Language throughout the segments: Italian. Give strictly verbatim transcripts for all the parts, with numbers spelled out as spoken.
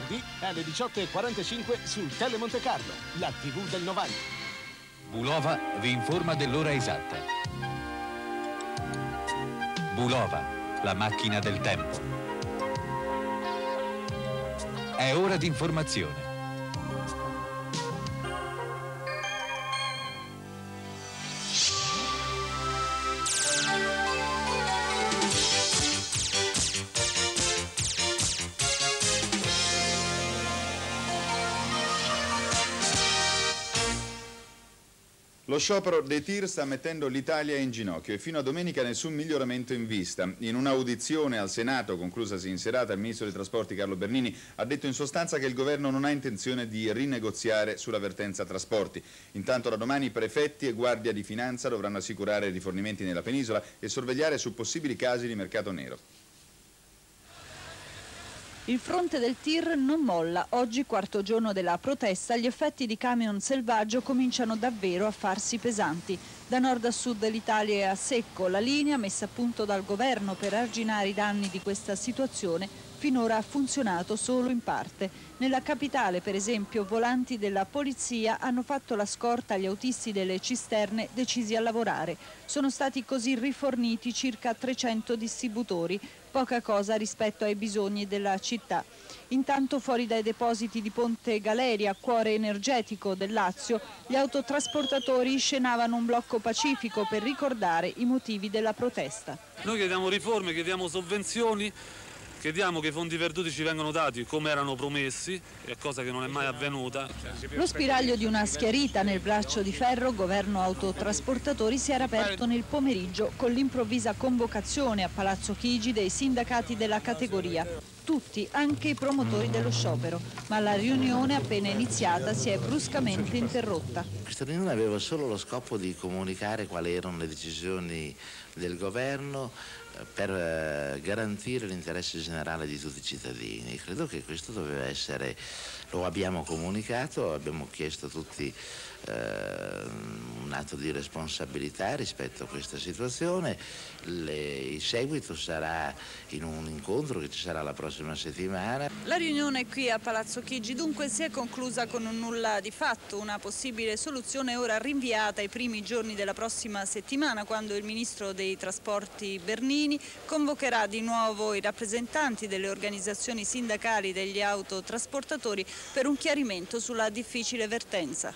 venerdì alle diciotto e quarantacinque sul Tele Monte Carlo, la tivù del novanta. Bulova vi informa dell'ora esatta. Bulova, la macchina del tempo. È ora di informazione. Lo sciopero dei tir sta mettendo l'Italia in ginocchio e fino a domenica nessun miglioramento in vista. In un'audizione al Senato, conclusasi in serata, il Ministro dei Trasporti Carlo Bernini ha detto in sostanza che il Governo non ha intenzione di rinegoziare sulla vertenza trasporti. Intanto da domani prefetti e Guardia di Finanza dovranno assicurare rifornimenti nella penisola e sorvegliare su possibili casi di mercato nero. Il fronte del tir non molla. Oggi, quarto giorno della protesta, gli effetti di camion selvaggio cominciano davvero a farsi pesanti. Da nord a sud dell'Italia è a secco. La linea messa a punto dal governo per arginare i danni di questa situazione finora ha funzionato solo in parte. Nella capitale, per esempio, volanti della polizia hanno fatto la scorta agli autisti delle cisterne decisi a lavorare. Sono stati così riforniti circa trecento distributori, poca cosa rispetto ai bisogni della città. Intanto fuori dai depositi di Ponte Galeria, cuore energetico del Lazio, gli autotrasportatori scenavano un blocco pacifico per ricordare i motivi della protesta. Noi chiediamo riforme, chiediamo sovvenzioni, chiediamo che i fondi perduti ci vengano dati come erano promessi, è cosa che non è mai avvenuta. Lo spiraglio di una schiarita nel braccio di ferro governo autotrasportatori si era aperto nel pomeriggio con l'improvvisa convocazione a Palazzo Chigi dei sindacati della categoria. Tutti, anche i promotori dello sciopero, ma la riunione appena iniziata si è bruscamente interrotta. Questa riunione aveva solo lo scopo di comunicare quali erano le decisioni del governo per eh, garantire l'interesse generale di tutti i cittadini. Credo che questo doveva essere, lo abbiamo comunicato, abbiamo chiesto a tutti eh, un atto di responsabilità rispetto a questa situazione. Le, il seguito sarà in un incontro che ci sarà la prossima settimana. La riunione qui a Palazzo Chigi dunque si è conclusa con un nulla di fatto. Una possibile soluzione ora rinviata ai primi giorni della prossima settimana, quando il Ministro dei Trasporti Bernini convocherà di nuovo i rappresentanti delle organizzazioni sindacali degli autotrasportatori per un chiarimento sulla difficile vertenza.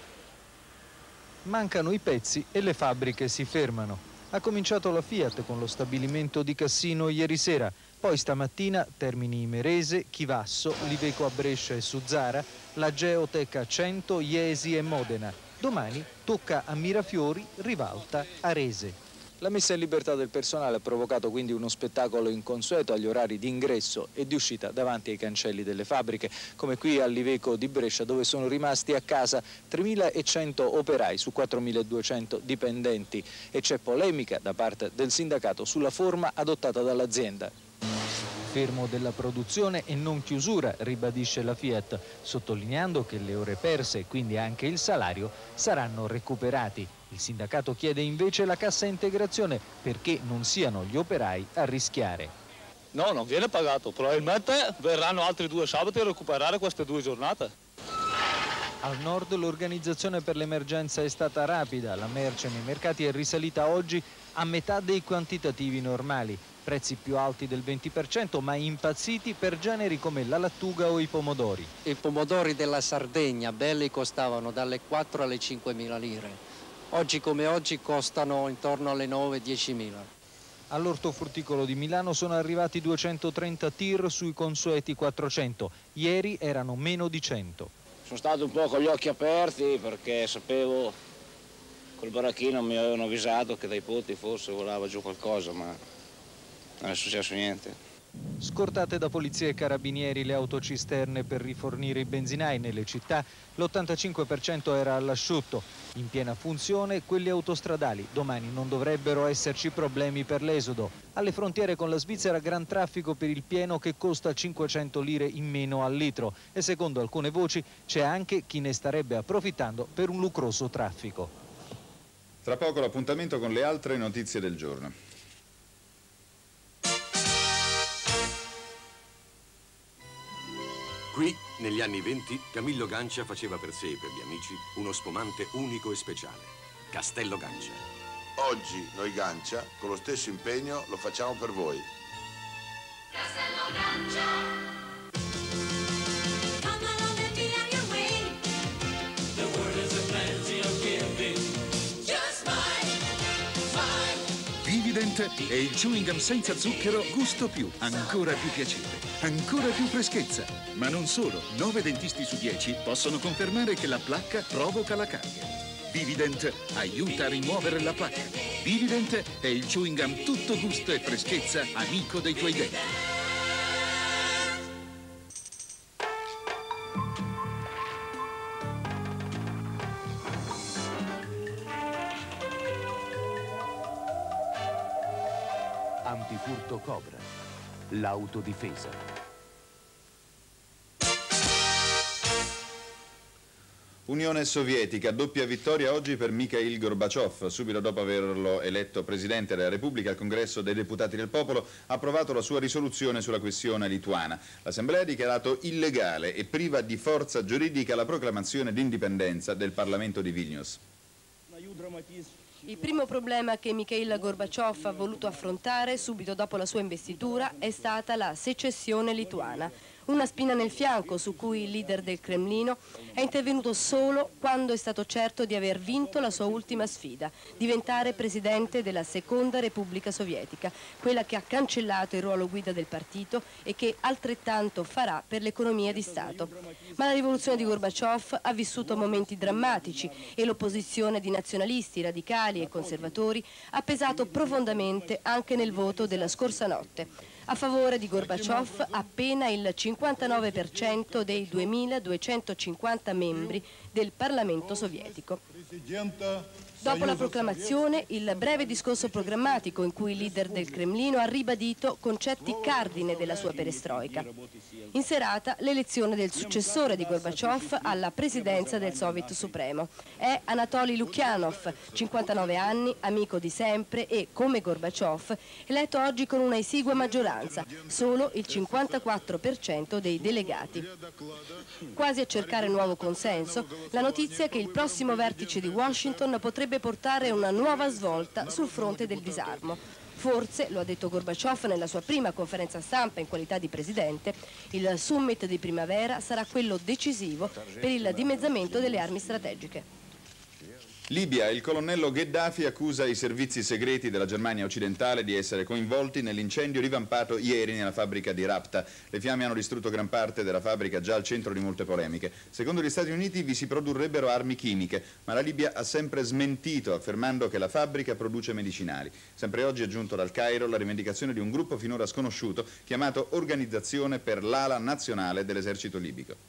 Mancano i pezzi e le fabbriche si fermano. Ha cominciato la Fiat con lo stabilimento di Cassino ieri sera, poi stamattina Termini Imerese, Chivasso, Liveco a Brescia e Suzzara, la Geotech a Cento, Iesi e Modena. Domani tocca a Mirafiori, Rivalta, Arese. La messa in libertà del personale ha provocato quindi uno spettacolo inconsueto agli orari di ingresso e di uscita davanti ai cancelli delle fabbriche, come qui al Liveco di Brescia, dove sono rimasti a casa tremilacento operai su quattromiladuecento dipendenti e c'è polemica da parte del sindacato sulla forma adottata dall'azienda. Fermo della produzione e non chiusura, ribadisce la Fiat, sottolineando che le ore perse e quindi anche il salario saranno recuperati. Il sindacato chiede invece la cassa integrazione perché non siano gli operai a rischiare. No, non viene pagato, probabilmente verranno altri due sabati a recuperare queste due giornate. Al nord l'organizzazione per l'emergenza è stata rapida, la merce nei mercati è risalita oggi a metà dei quantitativi normali. Prezzi più alti del venti per cento, ma impazziti per generi come la lattuga o i pomodori. I pomodori della Sardegna, belli, costavano dalle quattro alle cinquemila lire. Oggi come oggi costano intorno alle nove diecimila. All'ortofrutticolo di Milano sono arrivati duecentotrenta tir sui consueti quattrocento. Ieri erano meno di cento. Sono stato un po' con gli occhi aperti perché sapevo, col baracchino mi avevano avvisato che dai ponti forse volava giù qualcosa, ma non è successo niente. Scortate da polizia e carabinieri le autocisterne per rifornire i benzinai nelle città, l'ottantacinque per cento era all'asciutto. In piena funzione quelle autostradali. Domani non dovrebbero esserci problemi per l'esodo. Alle frontiere con la Svizzera gran traffico per il pieno che costa cinquecento lire in meno al litro e secondo alcune voci c'è anche chi ne starebbe approfittando per un lucroso traffico. Tra poco l'appuntamento con le altre notizie del giorno. Qui, negli anni venti, Camillo Gancia faceva per sé e per gli amici uno spumante unico e speciale. Castello Gancia. Oggi noi Gancia, con lo stesso impegno, lo facciamo per voi. Castello Gancia. Vivident è il chewing gum senza zucchero gusto più, ancora più piacere, ancora più freschezza. Ma non solo, nove dentisti su dieci possono confermare che la placca provoca la carie. Vivident aiuta a rimuovere la placca. Vivident è il chewing gum tutto gusto e freschezza, amico dei tuoi denti. Antifurto Cobra, l'autodifesa. Unione Sovietica, doppia vittoria oggi per Mikhail Gorbaciov. Subito dopo averlo eletto Presidente della Repubblica, il Congresso dei Deputati del Popolo ha approvato la sua risoluzione sulla questione lituana. L'Assemblea ha dichiarato illegale e priva di forza giuridica la proclamazione di indipendenza del Parlamento di Vilnius. Il primo problema che Mikhail Gorbaciov ha voluto affrontare subito dopo la sua investitura è stata la secessione lituana. Una spina nel fianco su cui il leader del Cremlino è intervenuto solo quando è stato certo di aver vinto la sua ultima sfida, diventare presidente della seconda Repubblica Sovietica, quella che ha cancellato il ruolo guida del partito e che altrettanto farà per l'economia di Stato. Ma la rivoluzione di Gorbaciov ha vissuto momenti drammatici e l'opposizione di nazionalisti, radicali e conservatori ha pesato profondamente anche nel voto della scorsa notte. A favore di Gorbaciov appena il cinquantanove per cento dei duemiladuecentocinquanta membri del Parlamento sovietico. Dopo la proclamazione, il breve discorso programmatico in cui il leader del Cremlino ha ribadito concetti cardine della sua perestroica. In serata, l'elezione del successore di Gorbaciov alla presidenza del Soviet Supremo. È Anatoly Lukyanov, cinquantanove anni, amico di sempre e, come Gorbaciov, eletto oggi con una esigua maggioranza, solo il cinquantaquattro per cento dei delegati. Quasi a cercare nuovo consenso, la notizia che il prossimo vertice di Washington potrebbe portare una nuova svolta sul fronte del disarmo. Forse, lo ha detto Gorbaciov nella sua prima conferenza stampa in qualità di presidente, il summit di primavera sarà quello decisivo per il dimezzamento delle armi strategiche. Libia, il colonnello Gheddafi accusa i servizi segreti della Germania occidentale di essere coinvolti nell'incendio rivampato ieri nella fabbrica di Rapta. Le fiamme hanno distrutto gran parte della fabbrica, già al centro di molte polemiche. Secondo gli Stati Uniti vi si produrrebbero armi chimiche, ma la Libia ha sempre smentito, affermando che la fabbrica produce medicinali. Sempre oggi è giunto dal Cairo la rivendicazione di un gruppo finora sconosciuto chiamato Organizzazione per l'Ala Nazionale dell'Esercito Libico.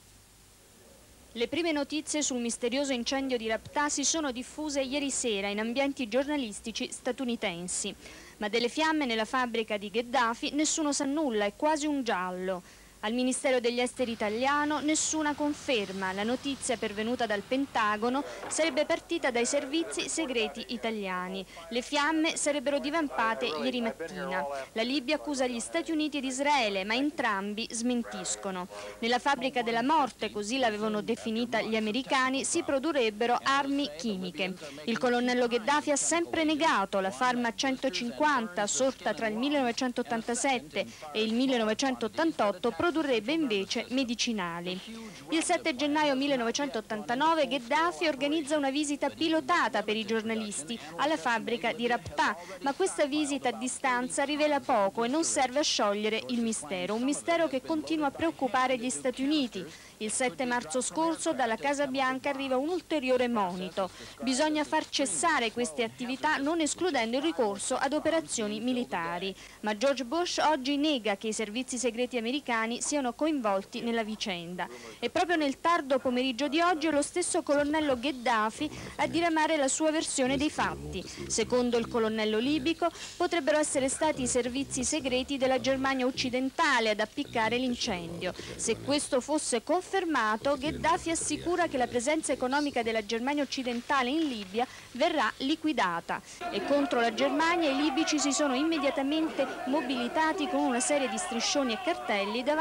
Le prime notizie sul misterioso incendio di Rapta si sono diffuse ieri sera in ambienti giornalistici statunitensi, ma delle fiamme nella fabbrica di Gheddafi nessuno sa nulla, è quasi un giallo. Al Ministero degli Esteri italiano nessuna conferma, la notizia pervenuta dal Pentagono sarebbe partita dai servizi segreti italiani. Le fiamme sarebbero divampate ieri mattina. La Libia accusa gli Stati Uniti ed Israele, ma entrambi smentiscono. Nella fabbrica della morte, così l'avevano definita gli americani, si produrrebbero armi chimiche. Il colonnello Gheddafi ha sempre negato la Farma centocinquanta, sorta tra il millenovecentottantasette e il millenovecentottantotto, produrrebbe invece medicinali. Il sette gennaio millenovecentottantanove Gheddafi organizza una visita pilotata per i giornalisti alla fabbrica di Rapta, ma questa visita a distanza rivela poco e non serve a sciogliere il mistero, un mistero che continua a preoccupare gli Stati Uniti. Il sette marzo scorso dalla Casa Bianca arriva un ulteriore monito. Bisogna far cessare queste attività non escludendo il ricorso ad operazioni militari. Ma George Bush oggi nega che i servizi segreti americani siano coinvolti nella vicenda. E proprio nel tardo pomeriggio di oggi è lo stesso colonnello Gheddafi a diramare la sua versione dei fatti. Secondo il colonnello libico potrebbero essere stati i servizi segreti della Germania occidentale ad appiccare l'incendio. Se questo fosse confermato, Confermato, Gheddafi assicura che la presenza economica della Germania occidentale in Libia verrà liquidata e contro la Germania i libici si sono immediatamente mobilitati con una serie di striscioni e cartelli davanti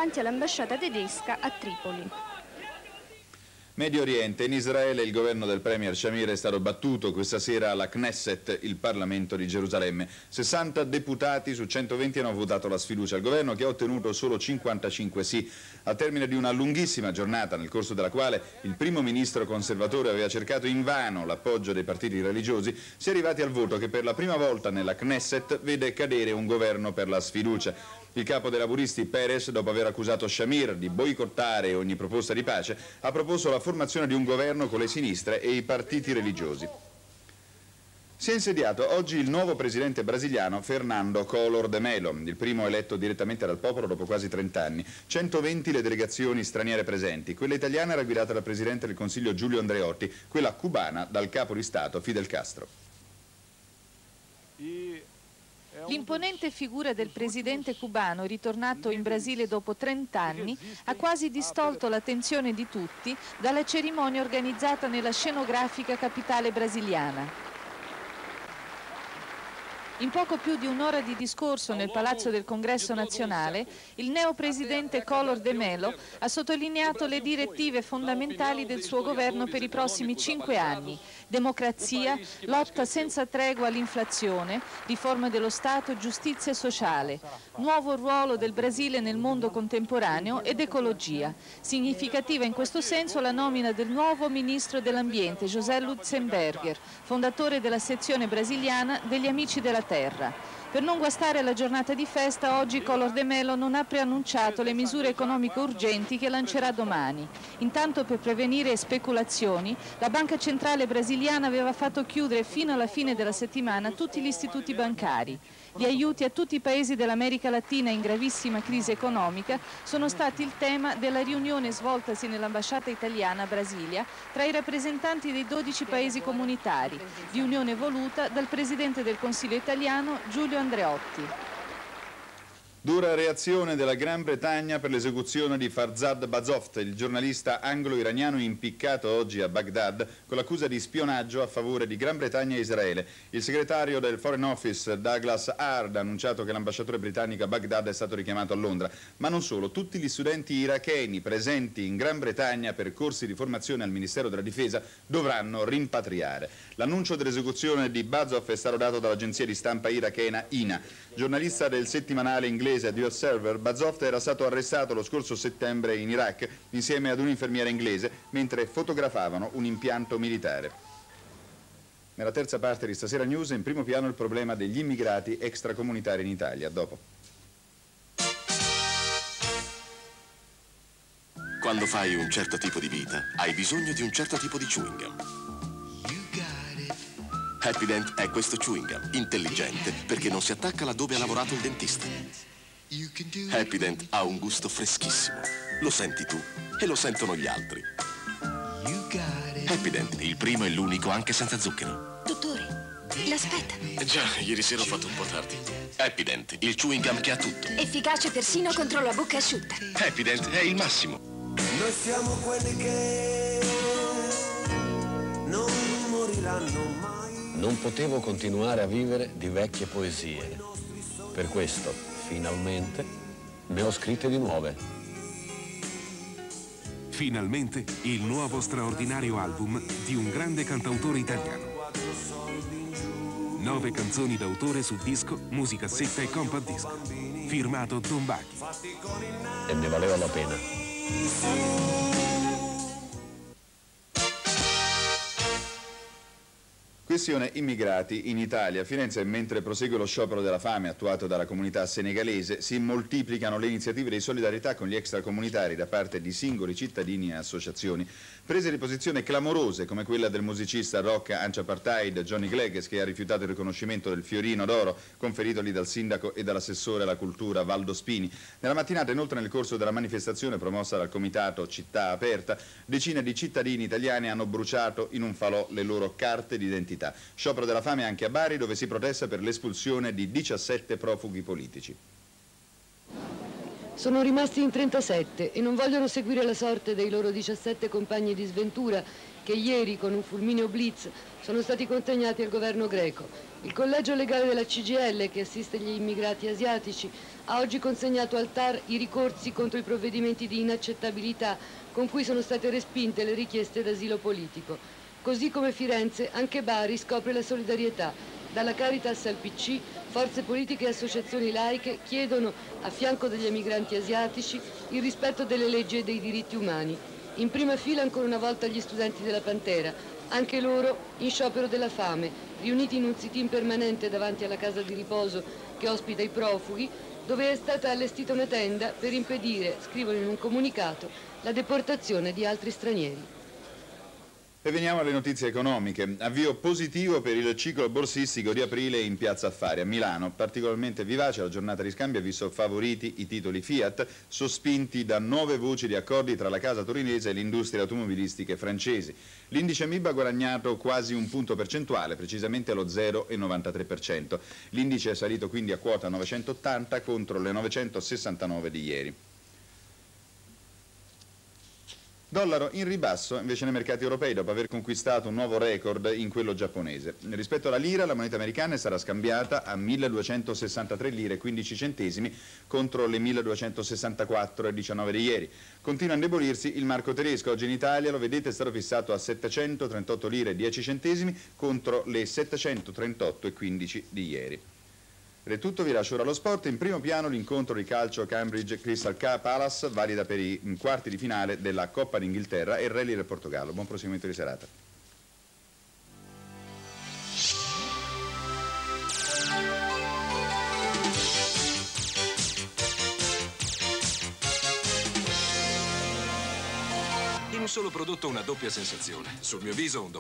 davanti all'ambasciata tedesca a Tripoli. Medio Oriente. In Israele il governo del premier Shamir è stato battuto questa sera alla Knesset, il Parlamento di Gerusalemme. sessanta deputati su centoventi hanno votato la sfiducia al governo, che ha ottenuto solo cinquantacinque sì. Al termine di una lunghissima giornata, nel corso della quale il primo ministro conservatore aveva cercato invano l'appoggio dei partiti religiosi, si è arrivati al voto che per la prima volta nella Knesset vede cadere un governo per la sfiducia. Il capo dei laburisti Peres, dopo aver accusato Shamir di boicottare ogni proposta di pace, ha proposto la formazione di un governo con le sinistre e i partiti religiosi. Si è insediato oggi il nuovo presidente brasiliano Fernando Collor de Mello, il primo eletto direttamente dal popolo dopo quasi trent'anni. centoventi le delegazioni straniere presenti. Quella italiana era guidata dal presidente del Consiglio Giulio Andreotti, quella cubana dal capo di Stato Fidel Castro. L'imponente figura del presidente cubano, ritornato in Brasile dopo trent'anni, ha quasi distolto l'attenzione di tutti dalla cerimonia organizzata nella scenografica capitale brasiliana. In poco più di un'ora di discorso nel Palazzo del Congresso Nazionale, il neopresidente Collor de Mello ha sottolineato le direttive fondamentali del suo governo per i prossimi cinque anni: democrazia, lotta senza tregua all'inflazione, riforma dello Stato, giustizia sociale, nuovo ruolo del Brasile nel mondo contemporaneo ed ecologia. Significativa in questo senso la nomina del nuovo ministro dell'Ambiente, José Lutzenberger, fondatore della sezione brasiliana degli Amici della Terra. Per non guastare la giornata di festa, oggi Collor de Mello non ha preannunciato le misure economiche urgenti che lancerà domani. Intanto, per prevenire speculazioni, la Banca Centrale brasiliana aveva fatto chiudere fino alla fine della settimana tutti gli istituti bancari. Gli aiuti a tutti i paesi dell'America Latina in gravissima crisi economica sono stati il tema della riunione svoltasi nell'ambasciata italiana a Brasilia tra i rappresentanti dei dodici paesi comunitari, riunione voluta dal Presidente del Consiglio italiano Giulio Andreotti. Dura reazione della Gran Bretagna per l'esecuzione di Farzad Bazoft, il giornalista anglo-iraniano impiccato oggi a Baghdad con l'accusa di spionaggio a favore di Gran Bretagna e Israele. Il segretario del Foreign Office Douglas Hard ha annunciato che l'ambasciatore britannico a Baghdad è stato richiamato a Londra. Ma non solo, tutti gli studenti iracheni presenti in Gran Bretagna per corsi di formazione al Ministero della Difesa dovranno rimpatriare. L'annuncio dell'esecuzione di Bazoft è stato dato dall'agenzia di stampa irachena I N A. Giornalista del settimanale inglese The Observer, Bazoft era stato arrestato lo scorso settembre in Iraq insieme ad un'infermiera inglese mentre fotografavano un impianto militare. Nella terza parte di Stasera News, in primo piano il problema degli immigrati extracomunitari in Italia. Dopo. Quando fai un certo tipo di vita, hai bisogno di un certo tipo di chewing gum. Happy Dent è questo chewing gum, intelligente perché non si attacca laddove ha lavorato il dentista. Happy Dent ha un gusto freschissimo, lo senti tu e lo sentono gli altri. Happy Dent, il primo e l'unico anche senza zucchero. Dottore, l'aspetta. Già, ieri sera ho fatto un po' tardi. Happy Dent, il chewing gum che ha tutto. Efficace persino contro la bocca asciutta. Happy Dent è il massimo. Noi siamo quelli che non moriranno mai. Non potevo continuare a vivere di vecchie poesie. Per questo, finalmente, ne ho scritte di nuove. Finalmente, il nuovo straordinario album di un grande cantautore italiano. Nove canzoni d'autore su disco, musicassetta e compact disc. Firmato Don Baghi. E ne valeva la pena. Questione immigrati in Italia. A Firenze, mentre prosegue lo sciopero della fame attuato dalla comunità senegalese, si moltiplicano le iniziative di solidarietà con gli extracomunitari da parte di singoli cittadini e associazioni. Prese di posizione clamorose come quella del musicista rock anti-apartheid Johnny Clegg, che ha rifiutato il riconoscimento del Fiorino d'Oro conferitogli dal sindaco e dall'assessore alla cultura Valdo Spini. Nella mattinata, inoltre, nel corso della manifestazione promossa dal comitato Città Aperta, decine di cittadini italiani hanno bruciato in un falò le loro carte d'identità. Sciopero della fame anche a Bari, dove si protesta per l'espulsione di diciassette profughi politici. Sono rimasti in trentasette e non vogliono seguire la sorte dei loro diciassette compagni di sventura che ieri, con un fulmineo blitz, sono stati consegnati al governo greco. Il collegio legale della C G I L, che assiste gli immigrati asiatici, ha oggi consegnato al T A R i ricorsi contro i provvedimenti di inaccettabilità con cui sono state respinte le richieste d'asilo politico. Così come Firenze, anche Bari scopre la solidarietà. Dalla Caritas al P C, forze politiche e associazioni laiche chiedono, a fianco degli emigranti asiatici, il rispetto delle leggi e dei diritti umani. In prima fila ancora una volta gli studenti della Pantera, anche loro in sciopero della fame, riuniti in un sit-in permanente davanti alla casa di riposo che ospita i profughi, dove è stata allestita una tenda per impedire, scrivono in un comunicato, la deportazione di altri stranieri. E veniamo alle notizie economiche. Avvio positivo per il ciclo borsistico di aprile in Piazza Affari a Milano. Particolarmente vivace la giornata di scambio ha visto favoriti i titoli Fiat, sospinti da nuove voci di accordi tra la casa torinese e le industrie automobilistiche francesi. L'indice M I B ha guadagnato quasi un punto percentuale, precisamente allo zero virgola novantatré per cento. L'indice è salito quindi a quota novecentottanta contro le novecentosessantanove di ieri. Dollaro in ribasso invece nei mercati europei dopo aver conquistato un nuovo record in quello giapponese. Rispetto alla lira, la moneta americana sarà scambiata a milleduecentosessantatré lire e quindici centesimi contro le milleduecentosessantaquattro e diciannove di ieri. Continua a indebolirsi il marco tedesco. Oggi in Italia, lo vedete, è stato fissato a settecentotrentotto lire e dieci centesimi contro le settecentotrentotto e quindici di ieri. Ed è tutto, vi lascio ora lo sport. In primo piano l'incontro di calcio Cambridge Crystal Palace, valida per i quarti di finale della Coppa d'Inghilterra e il Rally del Portogallo. Buon proseguimento di serata. In un solo prodotto una doppia sensazione. Sul mio viso un doppio